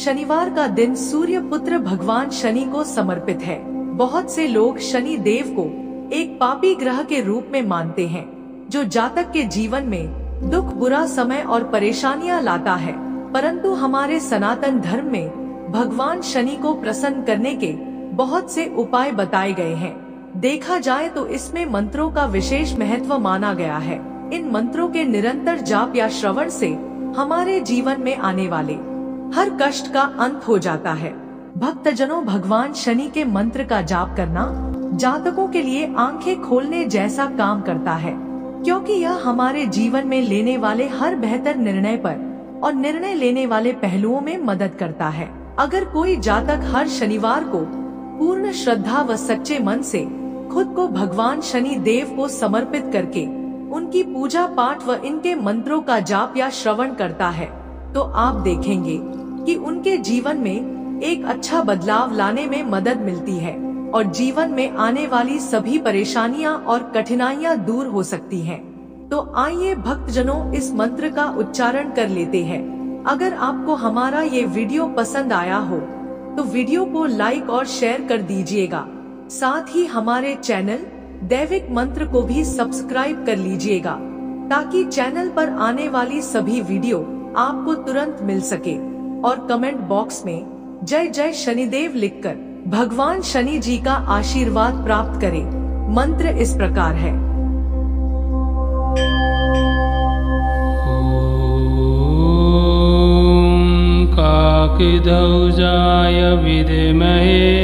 शनिवार का दिन सूर्य पुत्र भगवान शनि को समर्पित है। बहुत से लोग शनि देव को एक पापी ग्रह के रूप में मानते हैं, जो जातक के जीवन में दुख, बुरा समय और परेशानियां लाता है। परंतु हमारे सनातन धर्म में भगवान शनि को प्रसन्न करने के बहुत से उपाय बताए गए हैं। देखा जाए तो इसमें मंत्रों का विशेष महत्व माना गया है। इन मंत्रों के निरंतर जाप या श्रवण से हमारे जीवन में आने वाले हर कष्ट का अंत हो जाता है। भक्तजनों, भगवान शनि के मंत्र का जाप करना जातकों के लिए आंखें खोलने जैसा काम करता है, क्योंकि यह हमारे जीवन में लेने वाले हर बेहतर निर्णय पर और निर्णय लेने वाले पहलुओं में मदद करता है। अगर कोई जातक हर शनिवार को पूर्ण श्रद्धा व सच्चे मन से खुद को भगवान शनि देव को समर्पित करके उनकी पूजा पाठ व इनके मंत्रों का जाप या श्रवण करता है, तो आप देखेंगे कि उनके जीवन में एक अच्छा बदलाव लाने में मदद मिलती है और जीवन में आने वाली सभी परेशानियां और कठिनाइयां दूर हो सकती हैं। तो आइए भक्तजनों, इस मंत्र का उच्चारण कर लेते हैं। अगर आपको हमारा ये वीडियो पसंद आया हो तो वीडियो को लाइक और शेयर कर दीजिएगा। साथ ही हमारे चैनल दैविक मंत्र को भी सब्सक्राइब कर लीजिएगा, ताकि चैनल पर आने वाली सभी वीडियो आपको तुरंत मिल सके। और कमेंट बॉक्स में जय जय शनिदेव लिखकर भगवान शनि जी का आशीर्वाद प्राप्त करें। मंत्र इस प्रकार है। ओम काकध्वजाय विद्महे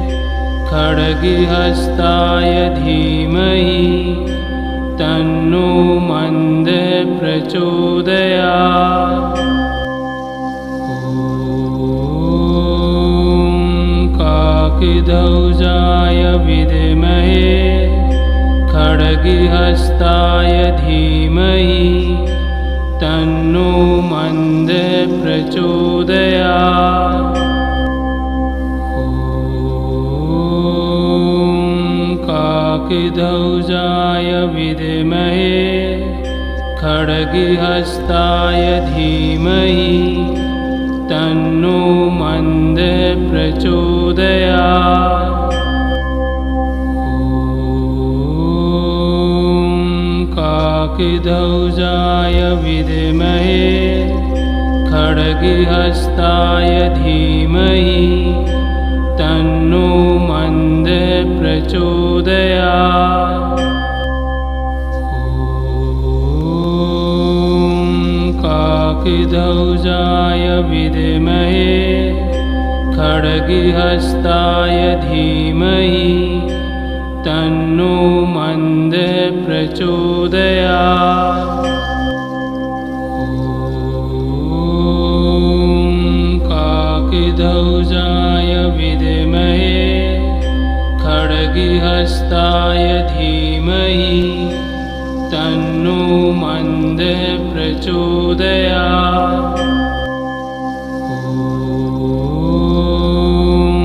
खड्गहस्ताय धीमहि तन्नो मंदः प्रचोदयात्। ओम काकध्वजाय विद्महे खड्गहस्ताय धीमहि तन्नो मंदः प्रचोदयात्। काकध्वजाय विद्महे खड्गहस्ताय धीमहि तन्नो मंदः प्रचोदयात्। ओम काकध्वजाय विद्महे खड्गहस्ताय धीमहि तन्नो मंदः प्रचोदयात्। ओम काकध्वजाय विद्महे खड्गहस्ताय धीमहि तन्नो मंदः प्रचोदयात्। ओम काकध्वजाय विद्महे खड्गहस्ताय धीमहि तन्नो मंदः प्रचोदयात्। ओम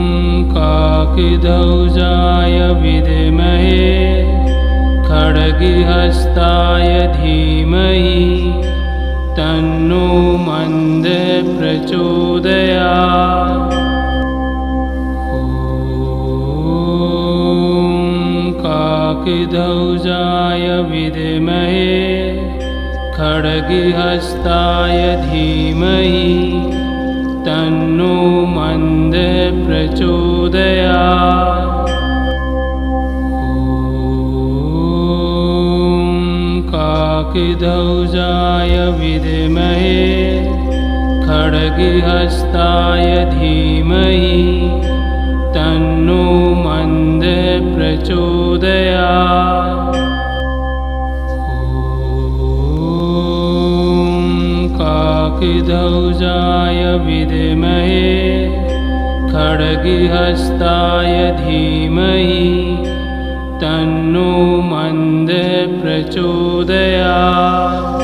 काकध्वजाय विद्महे खड्गहस्ताय धीमहि तन्नो मंदः प्रचोदयात्। काकध्वजाय विद्महे खड्गहस्ताय धीमहि तन्नो मंदः प्रचोदयात्। ओम काकध्वजाय विद्महे खड्गहस्ताय धीमहि तन्नो मंदः प्रचोदयात्। ओम काकध्वजाय विद्महे खड्गहस्ताय धीमहि तन्नो मंदः प्रचोदयात्।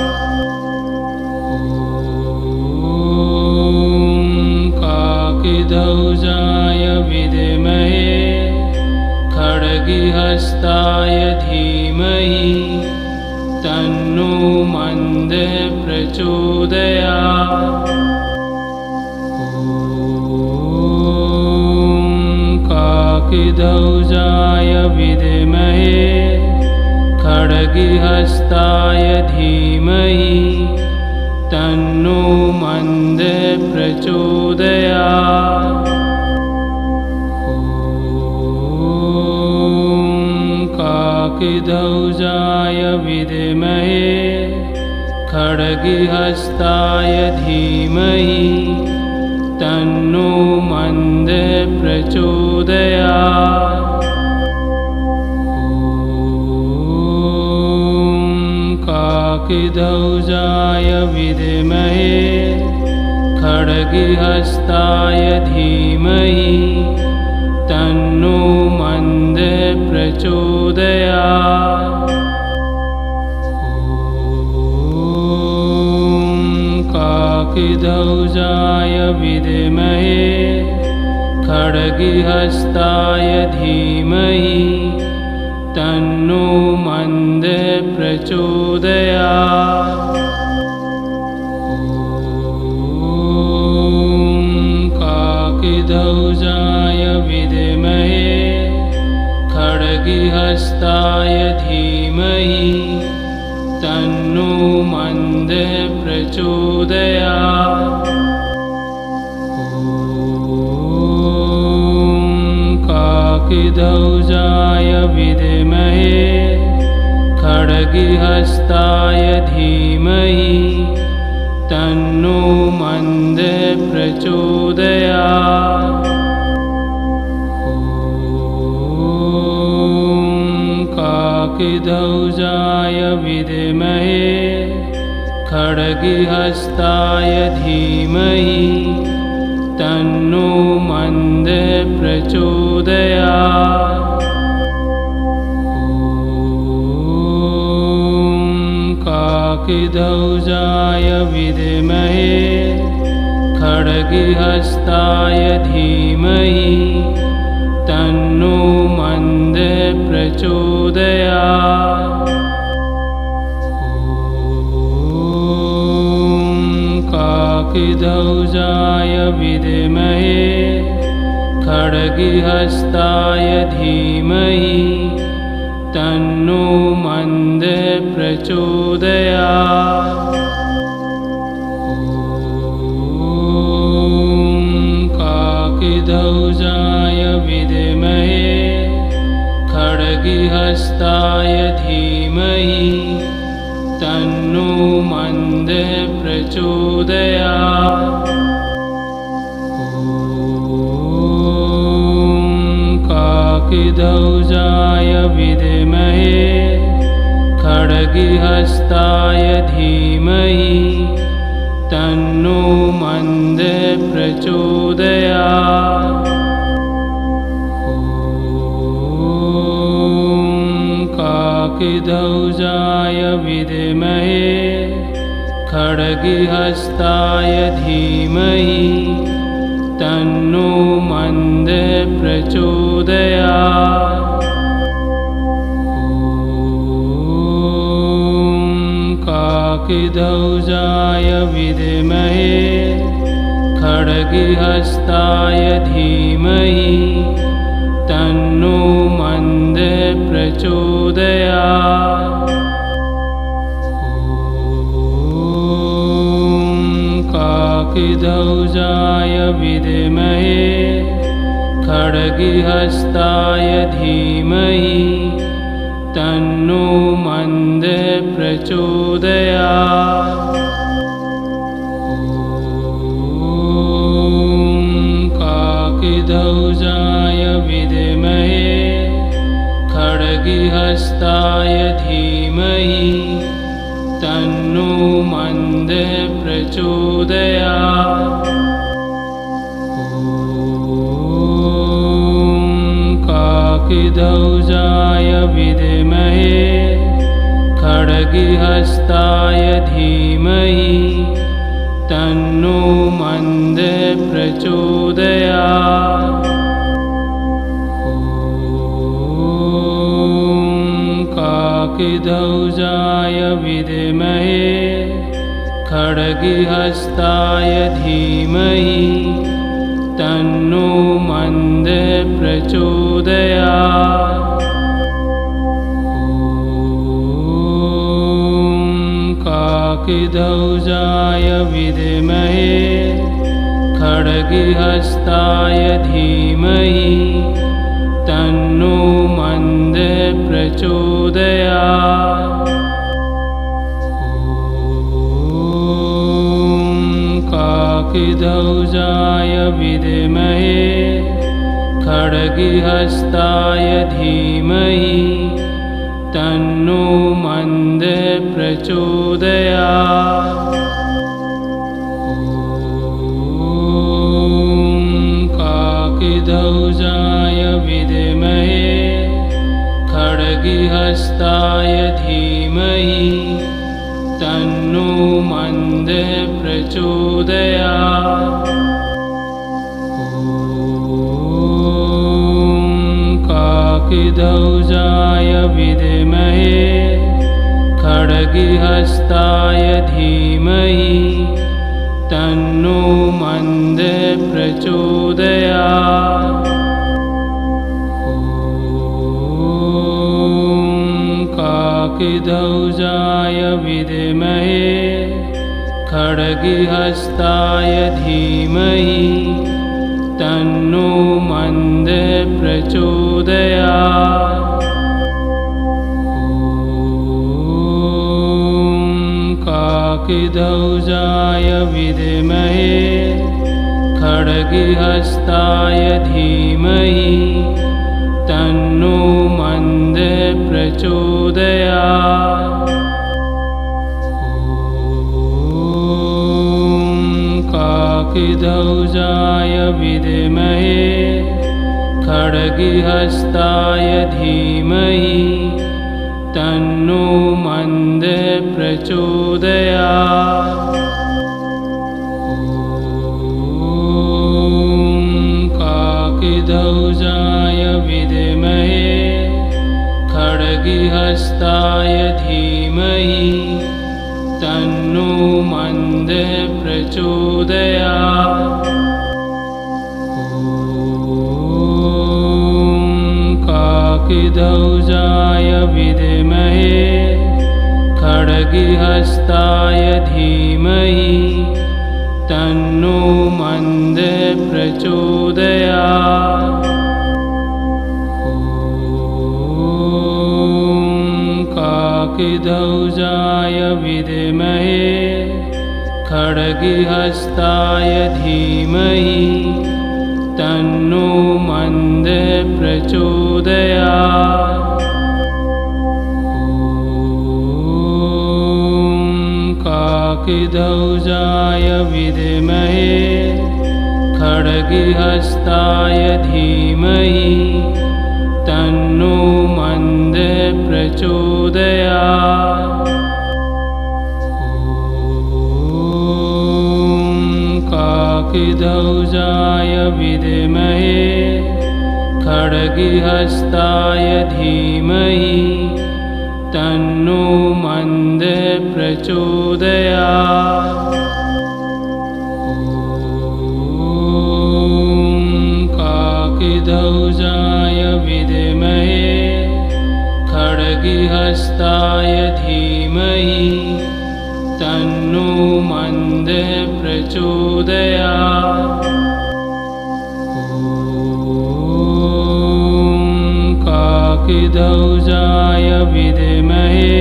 ओम काकध्वजाय विद्महे खड्गहस्ताय धीमहि तन्नो मंदः प्रचोदयात्। ओम काकध्वजाय विद्महे खड्गहस्ताय धीमहि तन्नो मन्दः प्रचोदयात्। काकध्वजाय विद्महे खड्गहस्ताय धीमहि तन्नो मन्दः प्रचोदयात्। काकध्वजाय विद्महे खड्गहस्ताय धीमहि तन्नो मन्दः प्रचोदयात्। काकध्वजाय विद्महे खड्गहस्ताय धीमहि तन्नो मन्दः प्रचोदयात्। काकध्वजाय विद्महे खड्गहस्ताय धीमहि तन्नो मन्दः प्रचोदयात्। काकध्वजाय विद्महे खड्गहस्ताय धीमहि तन्नो मन्दः प्रचोदयात्। काकध्वजाय विद्महे खड्गहस्ताय धीमहि तन्नो मन्दः प्रचोदयात्। काकध्वजाय विद्महे खड्गहस्ताय धीमहि तन्नो मन्दः प्रचोदयात्। काकध्वजाय विद्महे खड्गहस्ताय धीमहि तन्नो मन्दः प्रचोदयात्। काकध्वजाय विद्महे खड्गहस्ताय धीमहि तन्नो मन्दः प्रचोदयात्। काकध्वजाय विद्महे खड्गहस्ताय धीमहि तन्नो मन्दः प्रचोदयात्। काकध्वजाय विद्महे खड्गहस्ताय धीमहि तन्नो मन्दः प्रचोदयात्। काकध्वजाय विद्महे खड्गहस्ताय धीमहि तन्नो मन्दः प्रचोदयात्। काकध्वजाय विद्महे खड्गहस्ताय धीमहि तन्नो मन्दः प्रचोदयात्। काकध्वजाय विद्महे खड्गहस्ताय धीमहि तन्नो मन्दः प्रचोदयात्। काकध्वजाय विद्महे खड्गहस्ताय धीमहि तन्नो मन्दः प्रचोदयात्। काकध्वजाय विद्महे खड्गहस्ताय धीमहि तन्नो मन्दः प्रचोदयात्। काकध्वजाय विद्महे खड्गहस्ताय धीमहि तन्नो मन्दः प्रचोदयात्। काकध्वजाय विद्महे खड्गहस्ताय धीमहि तन्नो मन्दः प्रचोदयात्। काकध्वजाय विद्महे खड्गहस्ताय धीमहि तन्नो मन्दः प्रचोदयात्। काकध्वजाय विद्महे खड्गहस्ताय धीमहि तन्नो मन्दः प्रचोदयात्। काकध्वजाय विद्महे खड्गहस्ताय धीमहि तन्नो मन्दः प्रचोदयात्। काकध्वजाय विद्महे खड्गहस्ताय धीमहि तन्नो मन्दः प्रचोदयात्। काकध्वजाय विद्महे खड्गहस्ताय धीमहि तन्नो मन्दः प्रचोदयात्। काकध्वजाय विद्महे खड्गहस्ताय धीमहि तन्नो मन्दः प्रचोदयात्। काकध्वजाय विद्महे खड्गहस्ताय धीमहि तन्नो मन्दः प्रचोदयात्। काकध्वजाय विद्महे खड्गहस्ताय धीमहि तन्नो मन्दः प्रचोदयात्। काकध्वजाय विद्महे खड्गहस्ताय धीमहि तन्नो मन्दः प्रचोदयात्। काकध्वजाय विद्महे खड्गहस्ताय धीमहि तन्नो मन्दः प्रचोदयात्। काकध्वजाय विद्महे खड्गहस्ताय धीमहि तन्नो मन्दः प्रचोदयात्। काकध्वजाय विद्महे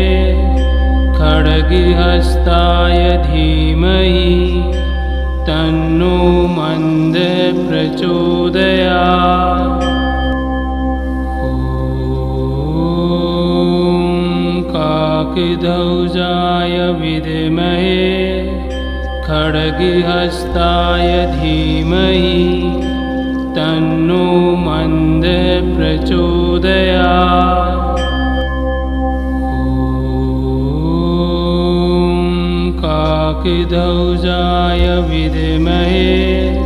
खड्गहस्ताय धीमहि तन्नो मन्दः प्रचोदयात्। काकध्वजाय विद्महे खड्गहस्ताय धीमहि तन्नो मन्दः प्रचोदयात्। काकध्वजाय विद्महे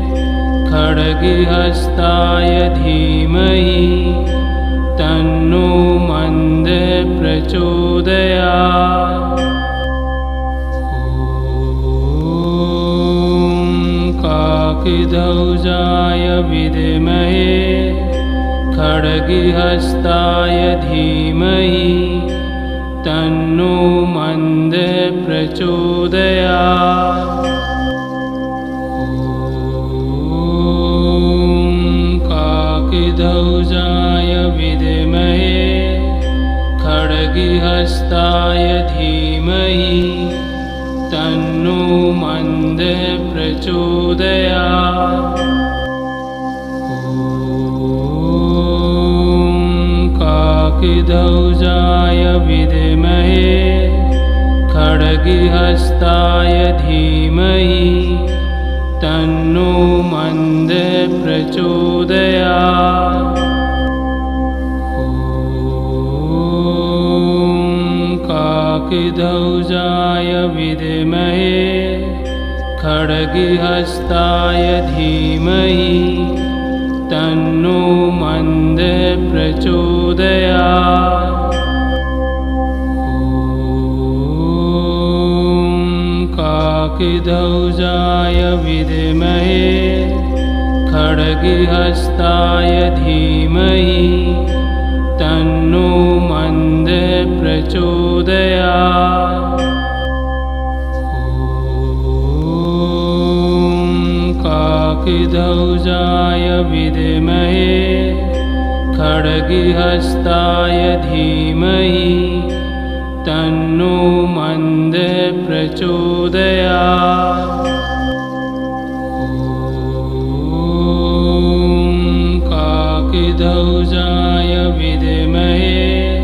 खड्गहस्ताय धीमहि तन्नो मन्दः प्रचोदयात्। काकध्वजाय विद्महे खड्गहस्ताय धीमहि तन्नो मन्दः प्रचोदयात्। काकध्वजाय विद्महे खड्गहस्ताय धीमहि तन्नो मन्दः प्रचोदयात्। काकध्वजाय विद्महे खड्गहस्ताय धीमहि तन्नो मन्दः प्रचोदयात्। काकध्वजाय विद्महे खड्गहस्ताय धीमहि तन्नो मन्दः प्रचोदयात्। काकध्वजाय विद्महे खड्गहस्ताय धीमहि तन्नो मन्दः प्रचोदयात्। काकध्वजाय विद्महे खड्गहस्ताय धीमहि तन्नो मन्दः प्रचोदयात्। काकध्वजाय विद्महे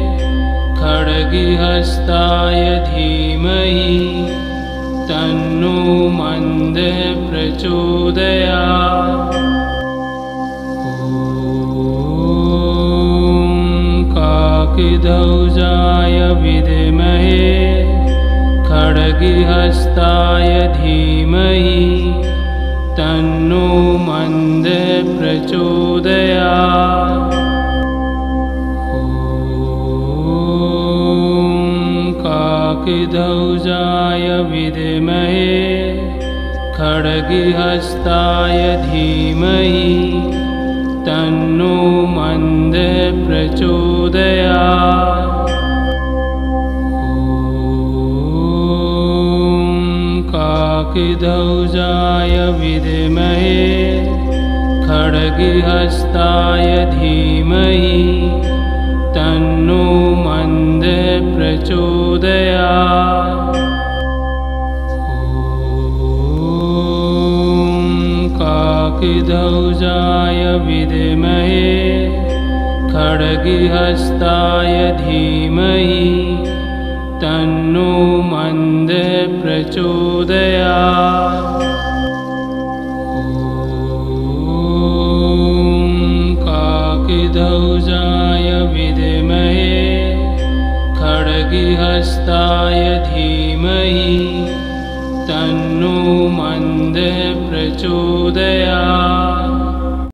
खड्गहस्ताय धीमहि तन्नो मन्दः प्रचोदयात्। काकध्वजाय विद्महे खड्गहस्ताय धीमहि तन्नो मन्दः प्रचोदयात्। काकध्वजाय विद्महे खड्गहस्ताय धीमहि तन्नो मन्दः प्रचोदयात्। काकध्वजाय विद्महे खड्गहस्ताय धीमहि तन्नो मन्दः प्रचोदयात्। काकध्वजाय विद्महे खड्गहस्ताय धीमहि तन्नो मन्दः प्रचोदयात्। काकध्वजाय विद्महे खड्गहस्ताय धीमहि तन्नो मन्दः प्रचोदयात्।